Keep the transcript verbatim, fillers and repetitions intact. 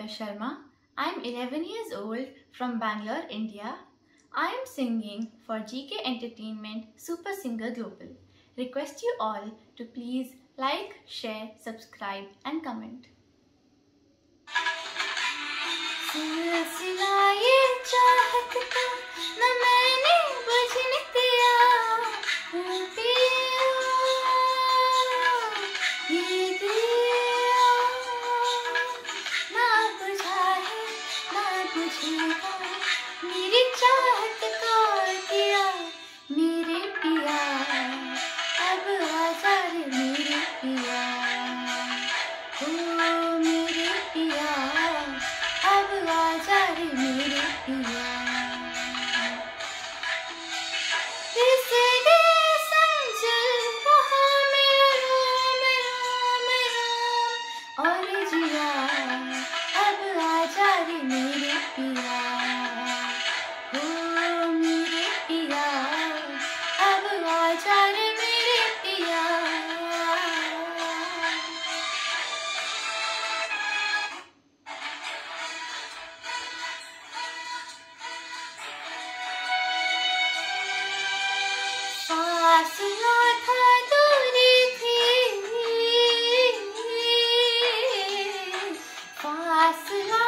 Monika Sharma. I am eleven years old from Bangalore, India. I am singing for G K Entertainment Super Singer Global. Request you all to please like, share, subscribe and comment. मेरी चाहत को दिया मेरे पिया, अब आजा रे मेरे पिया, ओ मेरे पिया, अब आजा रे मेरे पिया। इस देश संजल रहा मेरा रोम रोम रोम और जिया, अब आजा रे मेरे पिया, ओ मेरे पिया, अब आजा रे मेरे पिया। फासला था दूरी थी, फासला